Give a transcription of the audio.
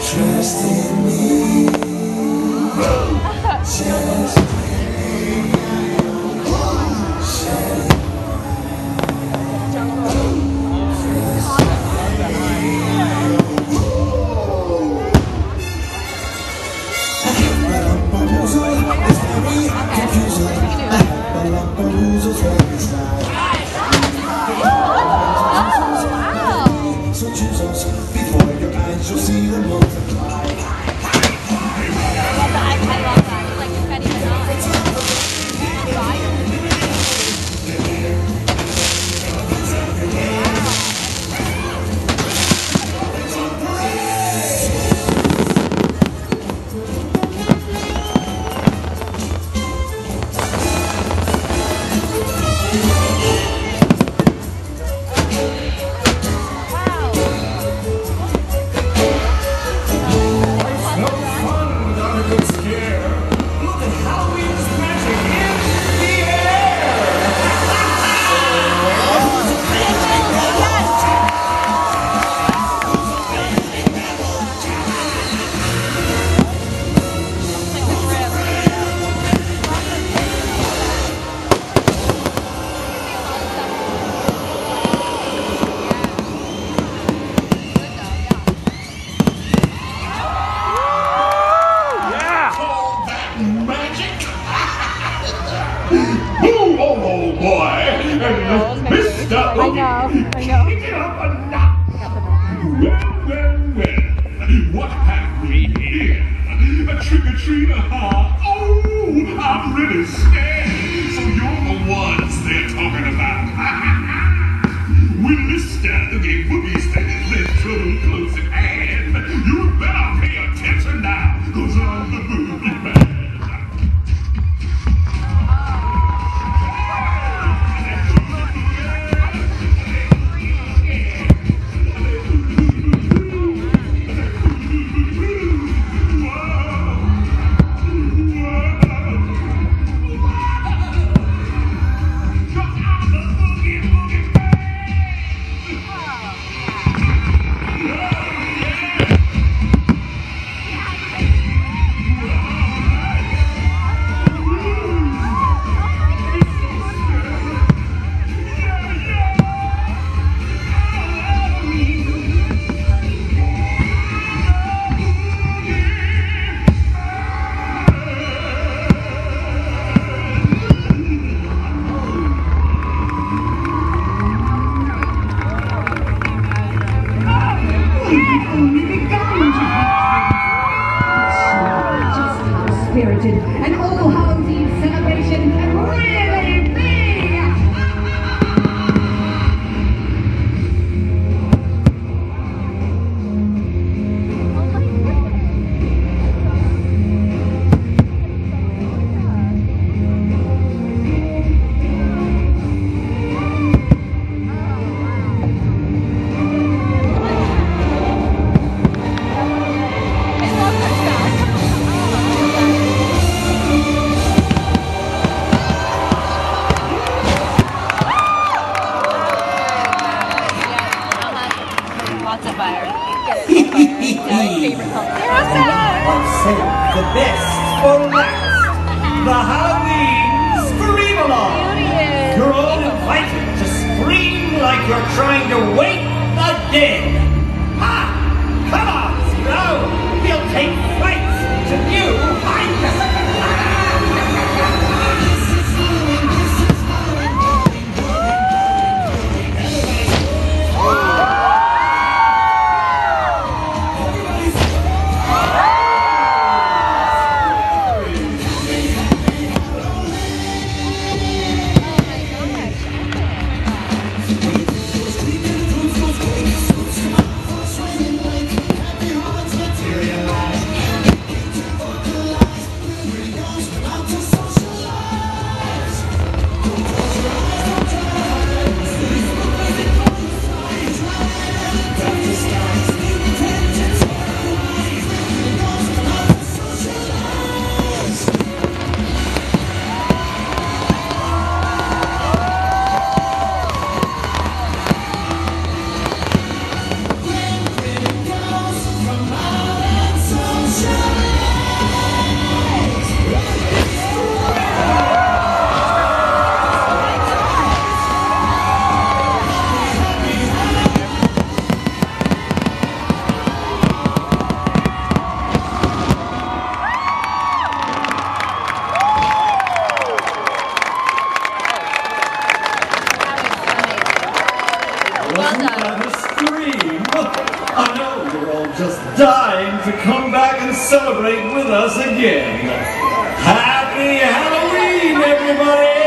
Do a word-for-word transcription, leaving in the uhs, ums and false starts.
Trust in me. Just so choose us before your eyes, you'll see them multiply. I know, I know. Pick it up a notch. Well, well, well. What have we here? A trick-or-treater, huh? Oh, I'm really scared. So you're the ones they're talking about. When this time the game boogies, there's trouble close at hand. You better pay attention now, cause I'm the boogie man. And all Hallows Eve celebration can really be! The best for last. The Halloween Scream-Along. You're all invited to scream like you're trying to wake the dead. Ha! Come on, Zero. We'll take flights to new heights. Scream, just dying to come back and celebrate with us again. Happy Halloween, everybody!